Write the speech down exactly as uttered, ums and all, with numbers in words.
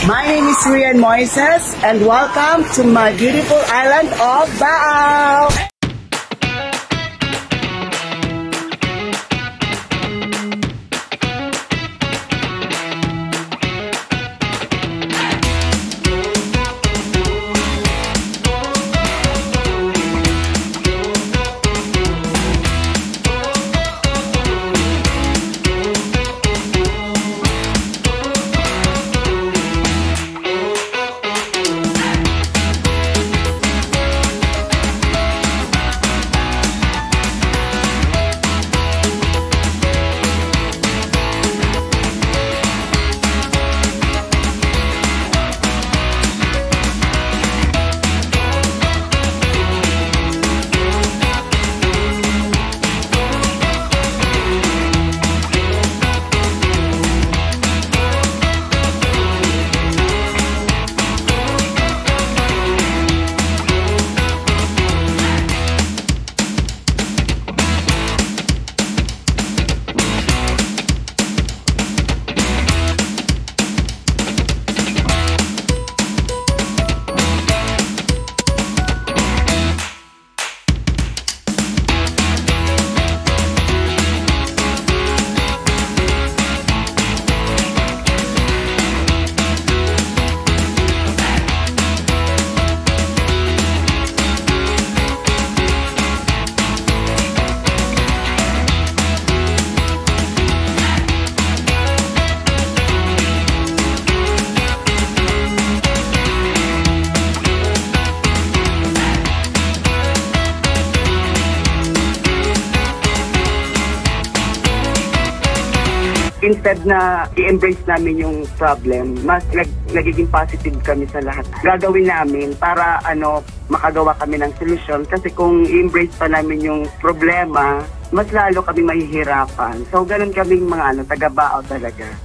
My name is Rian Moises and welcome to my beautiful island of Rowell. Instead na i-embrace namin yung problem, mas nag nagiging positive kami sa lahat. Gagawin namin para ano makagawa kami ng solusyon kasi kung i-embrace pa namin yung problema, mas lalo kami mahihirapan. So ganun kaming mga ano taga-bao talaga.